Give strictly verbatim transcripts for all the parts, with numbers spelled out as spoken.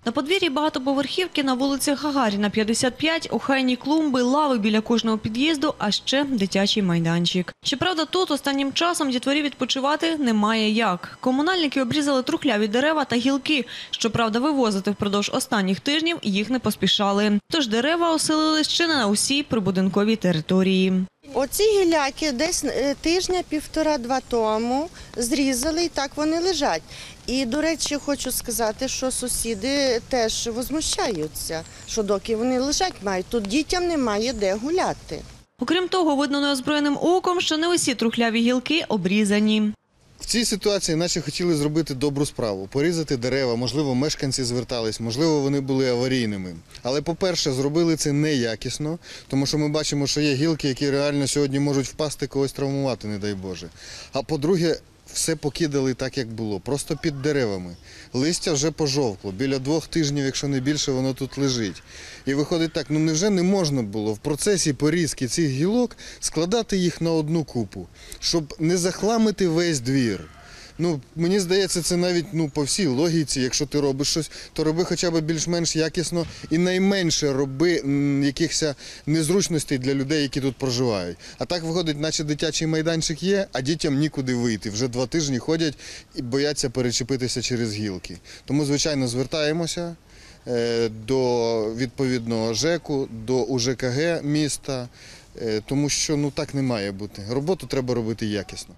На подвір'ї багатоповерхівки на вулиці Гагаріна, п'ятдесят п'ять, охайні клумби, лави біля кожного під'їзду, а ще дитячий майданчик. Щоправда, тут останнім часом дітворі відпочивати немає як. Комунальники обрізали трухляві дерева та гілки. Щоправда, вивозити впродовж останніх тижнів їх не поспішали. Тож дерева оселились ще не на усій прибудинковій території. Оці гіляки десь тижня-півтора-два тому зрізали і так вони лежать. І, до речі, хочу сказати, що сусіди теж возмущаються, що доки вони лежать мають, тут дітям немає де гуляти. Окрім того, видно неозброєним оком, що не усі трухляві гілки обрізані. В цій ситуації наче хотіли зробити добру справу, порізати дерева, можливо, мешканці звертались, можливо, вони були аварійними. Але, по-перше, зробили це неякісно, тому що ми бачимо, що є гілки, які реально сьогодні можуть впасти, когось травмувати, не дай Боже. А по-друге, все покидали так, як було, просто під деревами. Листя вже пожовкло, біля двох тижнів, якщо не більше, воно тут лежить. І виходить так, ну невже не можна було в процесі порізки цих гілок складати їх на одну купу, щоб не захламити весь двір? Ну, мені здається, це навіть ну, по всій логіці, якщо ти робиш щось, то роби хоча б більш-менш якісно і найменше роби м, якихось незручностей для людей, які тут проживають. А так виходить, наче дитячий майданчик є, а дітям нікуди вийти. Вже два тижні ходять і бояться перечепитися через гілки. Тому, звичайно, звертаємося е, до відповідного ЖЕКу, до У Жэ Ка Ге міста, е, тому що ну, так не має бути. Роботу треба робити якісно.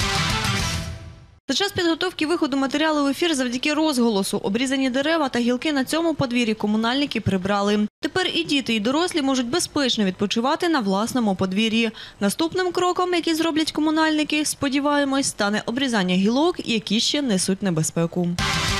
За час підготовки виходу матеріалу в ефір завдяки розголосу обрізані дерева та гілки на цьому подвір'ї комунальники прибрали. Тепер і діти, і дорослі можуть безпечно відпочивати на власному подвір'ї. Наступним кроком, який зроблять комунальники, сподіваємось, стане обрізання гілок, які ще несуть небезпеку.